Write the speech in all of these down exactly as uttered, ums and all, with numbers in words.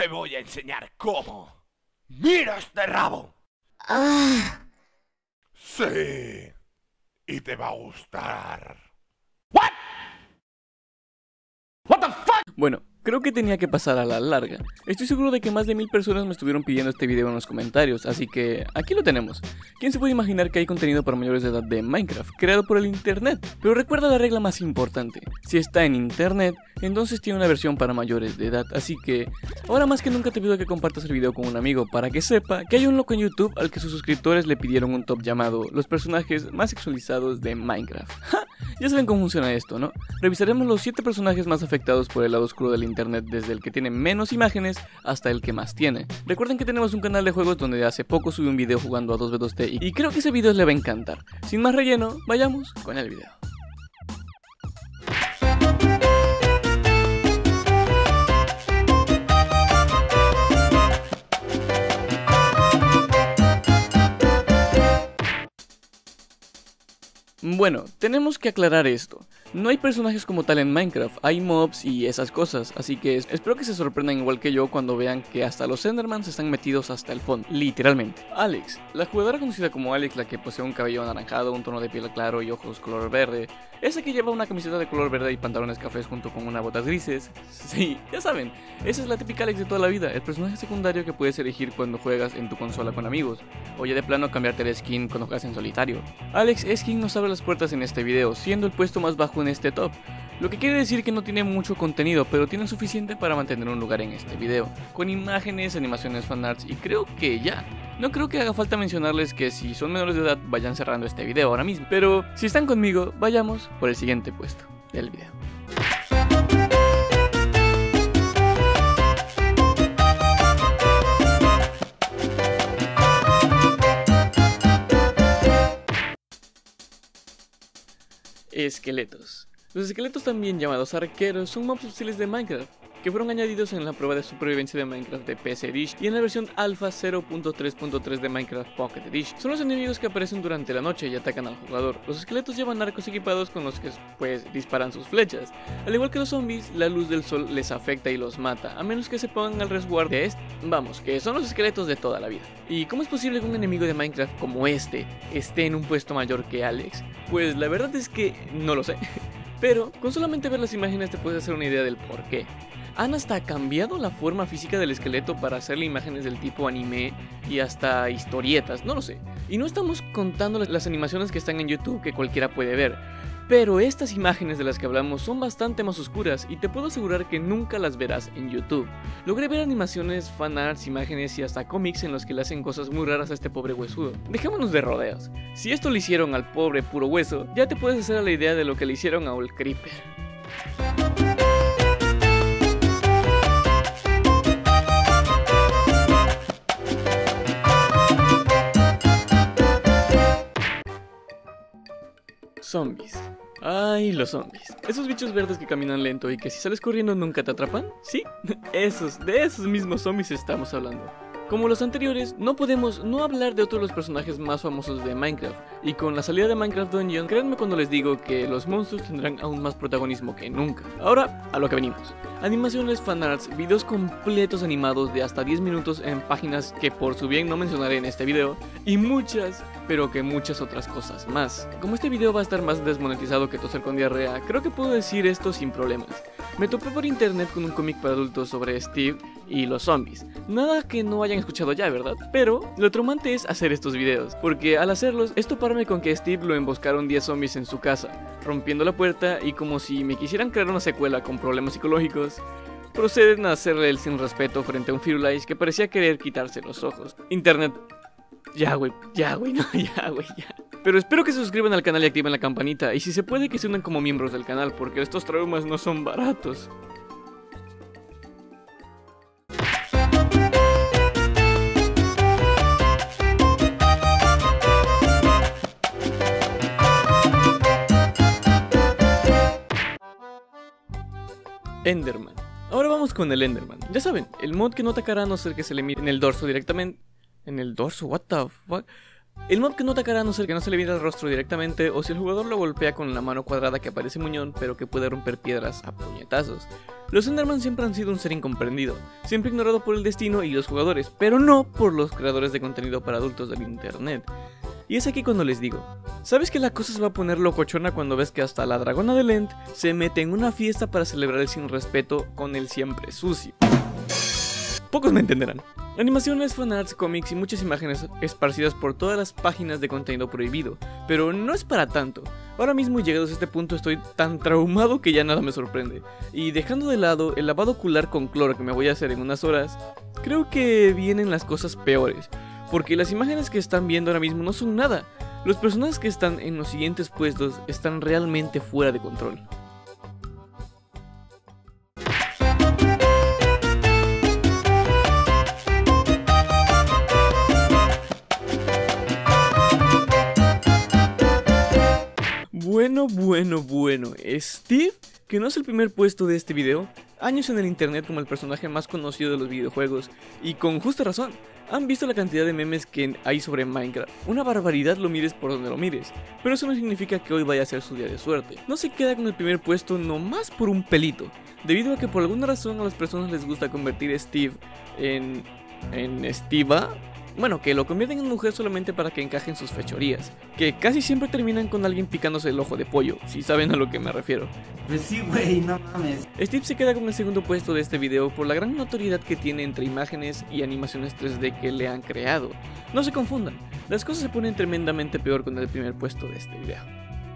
Te voy a enseñar cómo. ¡Mira este rabo! Ah. Sí. Y te va a gustar. What? What the fuck? Bueno, creo que tenía que pasar a la larga. Estoy seguro de que más de mil personas me estuvieron pidiendo este video en los comentarios, así que aquí lo tenemos. ¿Quién se puede imaginar que hay contenido para mayores de edad de Minecraft, creado por el internet? Pero recuerda la regla más importante: si está en internet, entonces tiene una versión para mayores de edad. Así que, ahora más que nunca te pido que compartas el video con un amigo para que sepa que hay un loco en YouTube al que sus suscriptores le pidieron un top llamado los personajes más sexualizados de Minecraft. ¡Ja! Ya saben cómo funciona esto, ¿no? Revisaremos los siete personajes más afectados por el lado oscuro del internet, desde el que tiene menos imágenes hasta el que más tiene. Recuerden que tenemos un canal de juegos donde hace poco subí un video jugando a dos ve dos te y creo que ese video les va a encantar. Sin más relleno, vayamos con el video. Bueno, tenemos que aclarar esto. No hay personajes como tal en Minecraft, hay mobs y esas cosas, así que espero que se sorprendan igual que yo cuando vean que hasta los Endermans están metidos hasta el fondo, literalmente. Alex, la jugadora conocida como Alex, la que posee un cabello anaranjado, un tono de piel claro y ojos color verde, esa que lleva una camiseta de color verde y pantalones cafés junto con unas botas grises. Sí, ya saben, esa es la típica Alex de toda la vida, el personaje secundario que puedes elegir cuando juegas en tu consola con amigos, o ya de plano cambiarte de skin cuando juegas en solitario. Alex es quien nos abre las puertas en este video, siendo el puesto más bajo en este top, lo que quiere decir que no tiene mucho contenido, pero tiene suficiente para mantener un lugar en este video, con imágenes, animaciones, fanarts y creo que ya. No creo que haga falta mencionarles que si son menores de edad vayan cerrando este video ahora mismo, pero si están conmigo, vayamos por el siguiente puesto del video. Esqueletos. Los esqueletos, también llamados arqueros, son mobs hostiles de Minecraft, que fueron añadidos en la prueba de supervivencia de Minecraft de P C Edition y en la versión alfa cero punto tres punto tres de Minecraft Pocket Edition. Son los enemigos que aparecen durante la noche y atacan al jugador. Los esqueletos llevan arcos equipados con los que pues disparan sus flechas. Al igual que los zombies, la luz del sol les afecta y los mata, a menos que se pongan al resguardo de este. Vamos, que son los esqueletos de toda la vida. ¿Y cómo es posible que un enemigo de Minecraft como este esté en un puesto mayor que Alex? Pues la verdad es que no lo sé. Pero con solamente ver las imágenes te puedes hacer una idea del por qué. Han hasta cambiado la forma física del esqueleto para hacerle imágenes del tipo anime y hasta historietas, no lo sé. Y no estamos contando las animaciones que están en YouTube que cualquiera puede ver. Pero estas imágenes de las que hablamos son bastante más oscuras y te puedo asegurar que nunca las verás en YouTube. Logré ver animaciones, fanarts, imágenes y hasta cómics en los que le hacen cosas muy raras a este pobre huesudo. Dejémonos de rodeos. Si esto le hicieron al pobre puro hueso, ya te puedes hacer a la idea de lo que le hicieron a Old Creeper. Zombies. Ay, los zombies. Esos bichos verdes que caminan lento y que si sales corriendo nunca te atrapan. Sí, esos, de esos mismos zombies estamos hablando. Como los anteriores, no podemos no hablar de otro de los personajes más famosos de Minecraft, y con la salida de Minecraft Dungeon, créanme cuando les digo que los monstruos tendrán aún más protagonismo que nunca. Ahora, a lo que venimos. Animaciones, fanarts, videos completos animados de hasta diez minutos en páginas que por su bien no mencionaré en este video, y muchas, pero que muchas otras cosas más. Como este video va a estar más desmonetizado que toser con diarrea, creo que puedo decir esto sin problemas. Me topé por internet con un cómic para adultos sobre Steve y los zombies. Nada que no hayan escuchado ya, ¿verdad? Pero lo traumante es hacer estos videos, porque al hacerlos, esto parme con que Steve lo emboscaron diez zombies en su casa, rompiendo la puerta, y como si me quisieran crear una secuela con problemas psicológicos, proceden a hacerle el sin respeto frente a un Firulais que parecía querer quitarse los ojos. Internet... Ya, güey, ya, güey, no, ya, güey, ya. Pero espero que se suscriban al canal y activen la campanita, y si se puede que se unan como miembros del canal, porque estos traumas no son baratos. Enderman. Ahora vamos con el Enderman. Ya saben, el mod que no atacará a no ser que se le mire en el dorso directamente. ¿En el dorso? What the fuck? El mob que no atacará a no ser que no se le viera el rostro directamente o si el jugador lo golpea con la mano cuadrada que aparece muñón pero que puede romper piedras a puñetazos. Los Enderman siempre han sido un ser incomprendido, siempre ignorado por el destino y los jugadores, pero no por los creadores de contenido para adultos del internet. Y es aquí cuando les digo, ¿sabes que la cosa se va a poner locochona cuando ves que hasta la dragona de Lent se mete en una fiesta para celebrar el sin respeto con el siempre sucio? Pocos me entenderán. Animaciones, fanarts, cómics y muchas imágenes esparcidas por todas las páginas de contenido prohibido, pero no es para tanto. Ahora mismo, llegados a este punto, estoy tan traumado que ya nada me sorprende. Y dejando de lado el lavado ocular con cloro que me voy a hacer en unas horas, creo que vienen las cosas peores, porque las imágenes que están viendo ahora mismo no son nada. Los personajes que están en los siguientes puestos están realmente fuera de control. Bueno, bueno, bueno, Steve, que no es el primer puesto de este video, años en el internet como el personaje más conocido de los videojuegos, y con justa razón. Han visto la cantidad de memes que hay sobre Minecraft, una barbaridad lo mires por donde lo mires, pero eso no significa que hoy vaya a ser su día de suerte. No se queda con el primer puesto nomás por un pelito, debido a que por alguna razón a las personas les gusta convertir a Steve en... en Stiva. Bueno, que lo convierten en mujer solamente para que encajen sus fechorías, que casi siempre terminan con alguien picándose el ojo de pollo, si saben a lo que me refiero. Pues sí, güey, no mames. Steve se queda con el segundo puesto de este video por la gran notoriedad que tiene entre imágenes y animaciones tres D que le han creado. No se confundan, las cosas se ponen tremendamente peor con el primer puesto de este video.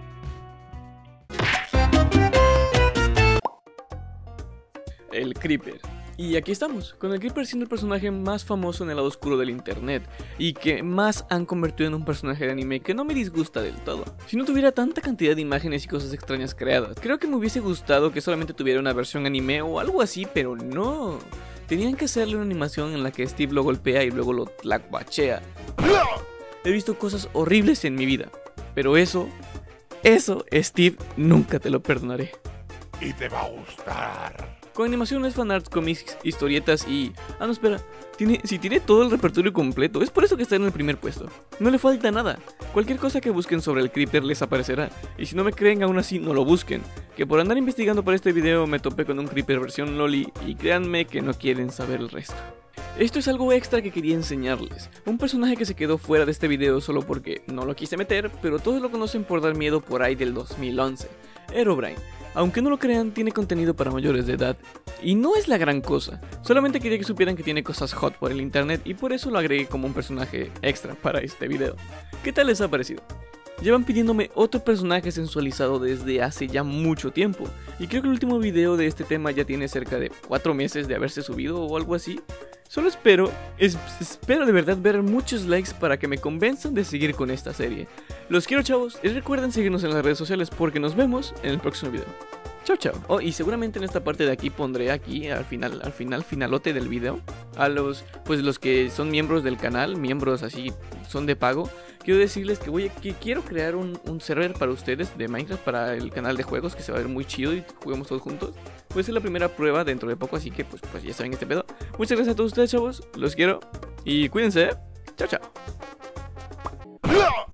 El Creeper. Y aquí estamos, con el Creeper siendo el personaje más famoso en el lado oscuro del internet, y que más han convertido en un personaje de anime que no me disgusta del todo. Si no tuviera tanta cantidad de imágenes y cosas extrañas creadas, creo que me hubiese gustado que solamente tuviera una versión anime o algo así, pero no. Tenían que hacerle una animación en la que Steve lo golpea y luego lo tlacuachea. He visto cosas horribles en mi vida, pero eso, eso, Steve, nunca te lo perdonaré. Y te va a gustar. Con animaciones, fanarts, cómics, historietas y... Ah, no, espera. Tiene, si tiene todo el repertorio completo, es por eso que está en el primer puesto. No le falta nada. Cualquier cosa que busquen sobre el Creeper les aparecerá. Y si no me creen, aún así no lo busquen. Que por andar investigando para este video me topé con un Creeper versión Loli y créanme que no quieren saber el resto. Esto es algo extra que quería enseñarles. Un personaje que se quedó fuera de este video solo porque no lo quise meter, pero todos lo conocen por dar miedo por ahí del dos mil once. Herobrine. Aunque no lo crean, tiene contenido para mayores de edad. Y no es la gran cosa. Solamente quería que supieran que tiene cosas hot por el internet y por eso lo agregué como un personaje extra para este video. ¿Qué tal les ha parecido? Llevan pidiéndome otro personaje sensualizado desde hace ya mucho tiempo. Y creo que el último video de este tema ya tiene cerca de cuatro meses de haberse subido o algo así. Solo espero, es, espero de verdad ver muchos likes para que me convenzan de seguir con esta serie. Los quiero, chavos, y recuerden seguirnos en las redes sociales porque nos vemos en el próximo video. Chao, chao. Oh, y seguramente en esta parte de aquí pondré aquí al final, al final, finalote del video, a los, pues los que son miembros del canal, miembros así, son de pago. Quiero decirles que voy a, que quiero crear un, un server para ustedes de Minecraft para el canal de juegos, que se va a ver muy chido y juguemos todos juntos. Puede ser la primera prueba dentro de poco, así que pues, pues ya saben este pedo. Muchas gracias a todos ustedes, chavos, los quiero y cuídense. Chao, chao.